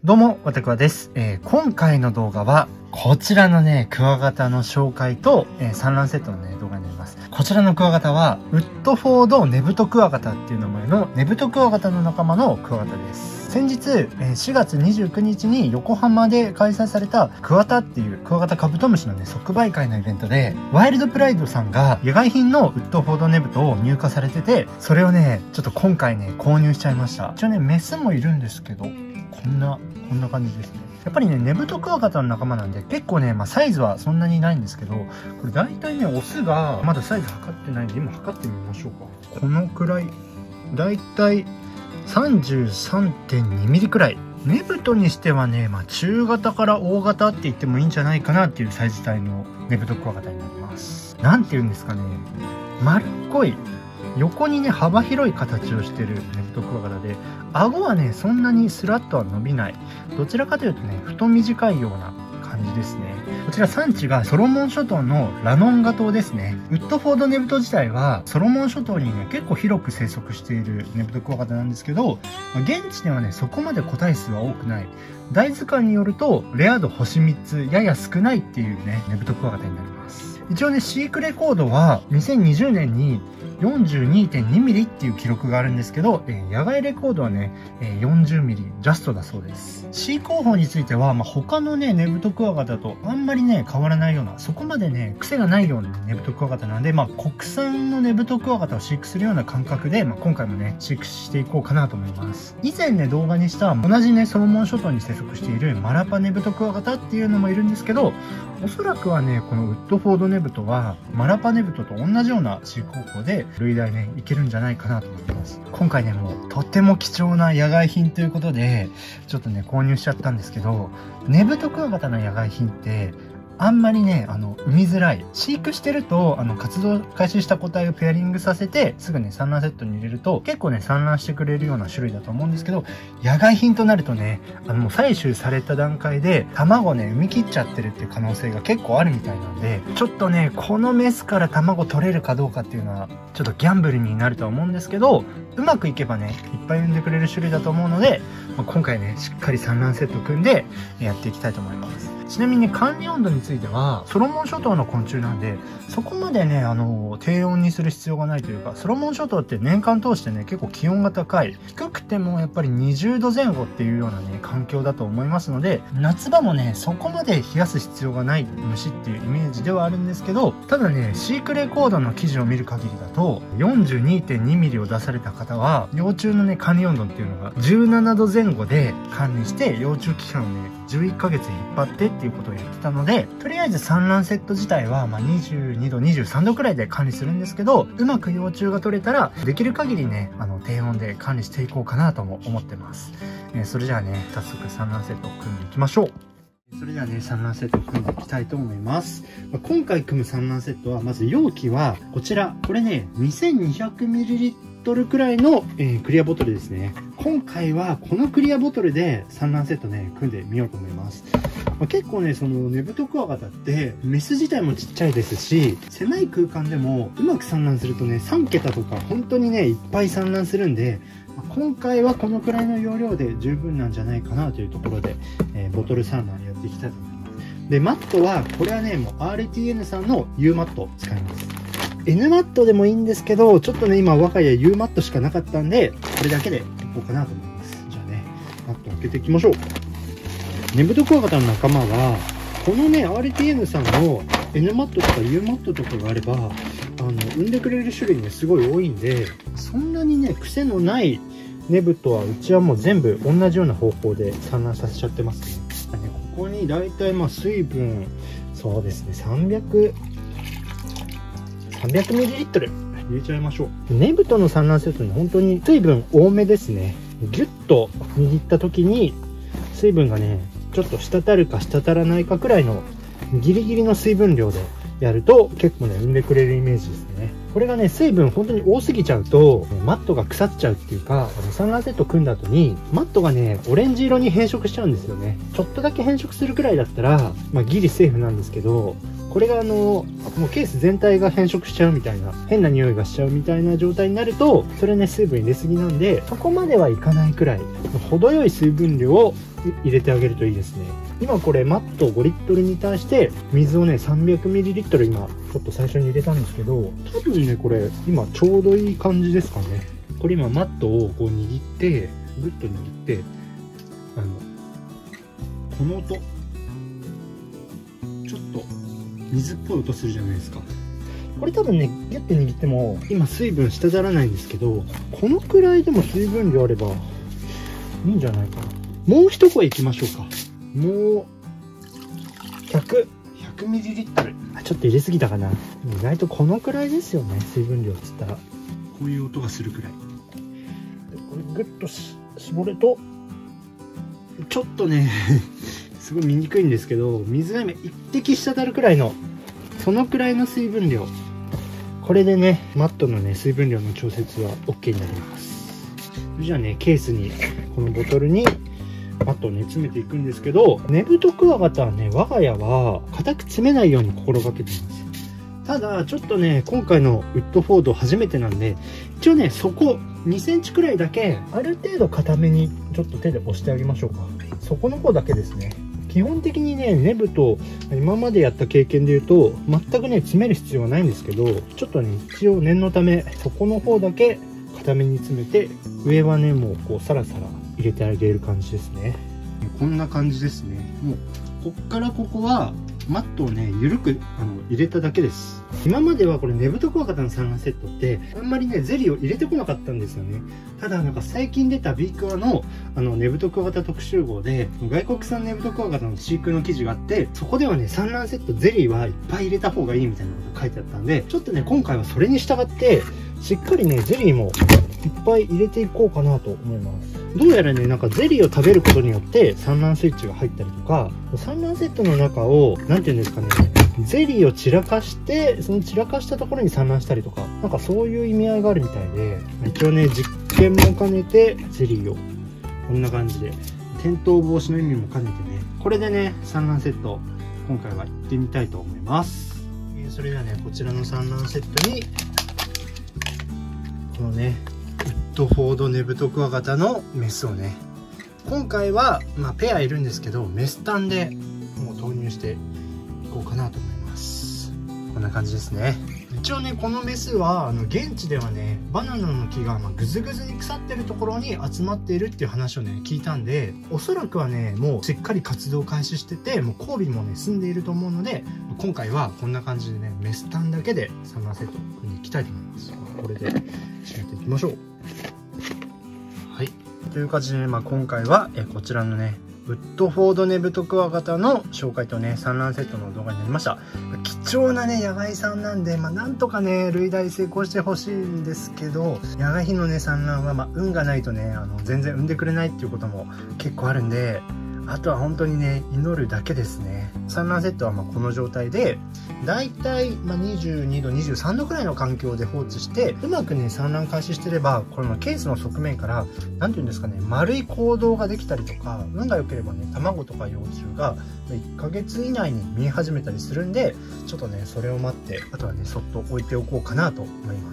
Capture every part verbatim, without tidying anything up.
どうも、わたくわです、えー。今回の動画は、こちらのね、クワガタの紹介と、えー、産卵セットのね、動画になります。こちらのクワガタは、ウッドフォードネブトクワガタっていう名前のネブトクワガタの仲間のクワガタです。先日、しがつにじゅうくにちに横浜で開催されたクワタっていうクワガタカブトムシのね、即売会のイベントで、ワイルドプライドさんが野外品のウッドフォードネブトを入荷されてて、それをね、ちょっと今回ね、購入しちゃいました。一応ね、メスもいるんですけど、こんな、こんな感じですね。やっぱりね、ネブトクワガタの仲間なんで、結構ね、まあサイズはそんなにないんですけど、これ大体ね、オスが、まだサイズ測ってないんで、今測ってみましょうか。このくらい、大体、さんじゅうさんてんにミリくらい。ネブトにしてはね、まあ中型から大型って言ってもいいんじゃないかなっていうサイズ帯のネブトクワガタになります。なんて言うんですかね、丸っこい、横にね、幅広い形をしてるネブトクワガタで、顎はね、そんなにスラッとは伸びない。どちらかというとね、太短いような感じですね。こちら産地がソロモン諸島のラノンガ島ですね。ウッドフォードネブト自体はソロモン諸島にね、結構広く生息しているネブトクワガタなんですけど、現地ではね、そこまで個体数は多くない。大図鑑によると、レア度星みっつ、やや少ないっていうね、ネブトクワガタになります。一応ね、飼育レコードはにせんにじゅうねんに よんじゅうにてんにミリっていう記録があるんですけど、えー、野外レコードはね、えー、よんじゅうミリジャストだそうです。飼育方法については、まあ、他のね、ネブトクワガタとあんまりね、変わらないような、そこまでね、癖がないようなネブトクワガタなんで、まあ、国産のネブトクワガタを飼育するような感覚で、まあ、今回もね、飼育していこうかなと思います。以前ね、動画にした同じね、ソロモン諸島に生息しているマラパネブトクワガタっていうのもいるんですけど、おそらくはね、このウッドフォードネブトは、マラパネブトと同じような飼育方法で、類大ね、いけるんじゃないかなと思います。今回ね、もう、とっても貴重な野外品ということで、ちょっとね、購入しちゃったんですけど、ネブトクワガタの野外品って、あんまりね、あの、産みづらい。飼育してると、あの、活動開始した個体をペアリングさせて、すぐね、産卵セットに入れると、結構ね、産卵してくれるような種類だと思うんですけど、野外品となるとね、あの、もう採取された段階で、卵ね、産み切っちゃってるっていう可能性が結構あるみたいなんで、ちょっとね、このメスから卵取れるかどうかっていうのは、ちょっとギャンブルになるとは思うんですけど、うまくいけばね、いっぱい産んでくれる種類だと思うので、まあ、今回ね、しっかり産卵セット組んで、やっていきたいと思います。ちなみに管理温度については、ソロモン諸島の昆虫なんで、そこまでね、あの、低温にする必要がないというか、ソロモン諸島って年間通してね、結構気温が高い。低くてもやっぱりにじゅうどぜん後っていうようなね、環境だと思いますので、夏場もね、そこまで冷やす必要がない虫っていうイメージではあるんですけど、ただね、飼育レコードの記事を見る限りだと、よんじゅうにてんにミリを出された方は、幼虫のね、管理温度っていうのがじゅうななどぜん後で管理して、幼虫期間をね、じゅういっかげつ引っ張ってっていうことを言ってたので、とりあえず産卵セット自体は、まあ、にじゅうにど、にじゅうさんどくらいで管理するんですけど、うまく幼虫が取れたら、できる限りね、あの、低温で管理していこうかなとも思ってます。えー、それじゃあね、早速産卵セットを組んでいきましょう。それではね、産卵セットを組んでいきたいと思います。まあ、今回組む産卵セットは、まず容器は、こちら。これね、にせんにひゃくミリリットルくらいの、えー、クリアボトルですね。今回はこのクリアボトルで産卵セットね、組んでみようと思います。まあ、結構ね、そのネブトクワガタって、メス自体もちっちゃいですし、狭い空間でもうまく産卵するとね、さんけたとか本当にね、いっぱい産卵するんで、今回はこのくらいの容量で十分なんじゃないかなというところで、えー、ボトル産卵やっていきたいと思います。で、マットは、これはね、もう アールティーエヌ さんの U マットを使います。N マットでもいいんですけど、ちょっとね、今我が家 U マットしかなかったんで、これだけでいこうかなと思います。じゃあね、マットを開けていきましょう。ネブトクワガタの仲間は、このね、アールティーエヌ さんの N マットとか U マットとかがあれば、あの、産んでくれる種類ね、すごい多いんで、そんなにね、癖のないネブトは、うちはもう全部同じような方法で産卵させちゃってますね。ね、ここにだいたいまあ水分、そうですね、さんびゃく、さんびゃくミリリットル入れちゃいましょう。ネブトの産卵セットに本当に水分多めですね。ギュッと握った時に、水分がね、ちょっと滴るか滴らないかくらいのギリギリの水分量でやると結構ね、産んでくれるイメージですね。これがね、水分本当に多すぎちゃうと、マットが腐っちゃうっていうか、あの産卵セット組んだ後に、マットがね、オレンジ色に変色しちゃうんですよね。ちょっとだけ変色するくらいだったら、まあギリセーフなんですけど、 これがあのもうケース全体が変色しちゃうみたいな、変な匂いがしちゃうみたいな状態になると、それね水分入れすぎなんで、そこまではいかないくらい程よい水分量を入れてあげるといいですね。今これマットごリットルに対して水をね さんびゃくミリリットル 今ちょっと最初に入れたんですけど、多分ねこれ今ちょうどいい感じですかね。これ今マットをこう握ってグッと握って、あのこの音ちょっと水っぽい音するじゃないですか。これ多分ねギュッて握っても今水分滴らないんですけど、このくらいでも水分量あればいいんじゃないかな。もう一声いきましょうか。もうひゃく、ひゃくミリリットル。あ、ちょっと入れすぎたかな。意外とこのくらいですよね、水分量っつったら。こういう音がするくらい。でこれグッとし絞ると、ちょっとねすごい見にくいんですけど、水が今一滴滴るくらいの、そのくらいの水分量。これでねマットのね水分量の調節は OK になります。それじゃあね、ケースにこのボトルにマットをね詰めていくんですけど、ネブトクワガタはね我が家は固く詰めないように心がけています。ただちょっとね今回のウッドフォード初めてなんで、一応ねそこにセンチくらいだけある程度固めにちょっと手で押してあげましょうか。そこの方だけですね。基本的にねネブと今までやった経験で言うと全くね詰める必要はないんですけど、ちょっとね一応念のためそこの方だけ固めに詰めて、上はねもうこうサラサラ入れてあげる感じですね。こんな感じですね。もうこっからここはマットをね緩くあの入れただけです。今まではこれネブトクワガタの産卵セットってあんまりねゼリーを入れてこなかったんですよね。ただなんか最近出たビークワのあのネブトクワガタ特集号で外国産ネブトクワガタの飼育の記事があって、そこではね産卵セットゼリーはいっぱい入れた方がいいみたいなことが書いてあったんで、ちょっとね今回はそれに従ってしっかりねゼリーもいっぱい入れていこうかなと思います。どうやらねなんかゼリーを食べることによって産卵スイッチが入ったりとか、産卵セットの中を何て言うんですかね、ゼリーを散らかして、その散らかしたところに産卵したりとか、なんかそういう意味合いがあるみたいで、一応ね実験も兼ねてゼリーをこんな感じで転倒防止の意味も兼ねてね、これでね産卵セット今回は行ってみたいと思います。それではねこちらの産卵セットにこのねウッドフォードネブトクワガタのメスをね、今回は、まあ、ペアいるんですけどメス単でもう投入していこうかなと思います。こんな感じですね。一応ねこのメスはあの現地ではねバナナの木がまあぐずぐずに腐ってるところに集まっているっていう話をね聞いたんで、おそらくはねもうしっかり活動開始してて、もう交尾もね済んでいると思うので、今回はこんな感じでねメス単だけで産卵セットに行きたいと思います。これで締めていきましょう。はい、という感じで、ねまあ、今回はえこちらのねウッドフォードネブトクワガタの紹介とね産卵セットの動画になりました。貴重なね野外産なんで、まあ、なんとかね類大成功してほしいんですけど、野外品のね産卵は、まあ、運がないとねあの全然産んでくれないっていうことも結構あるんで、あとは本当にね祈るだけですね。産卵セットはまあこの状態でだいたいにじゅうにどにじゅうさんどくらいの環境で放置して、うまくね産卵開始してれば、このケースの側面から何て言うんですかね、丸い行動ができたりとか、運が良ければね卵とか幼虫がいっかげつ以内に見え始めたりするんで、ちょっとねそれを待って、あとはねそっと置いておこうかなと思います。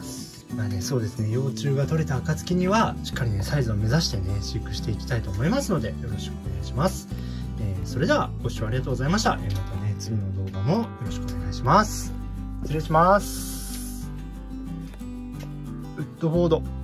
まあね、そうですね、幼虫が取れた暁にはしっかりねサイズを目指してね飼育していきたいと思いますので、よろしくお願いします。えー、それではご視聴ありがとうございました。えー、またね次の動画もよろしくお願いします。失礼します。ウッドフォード。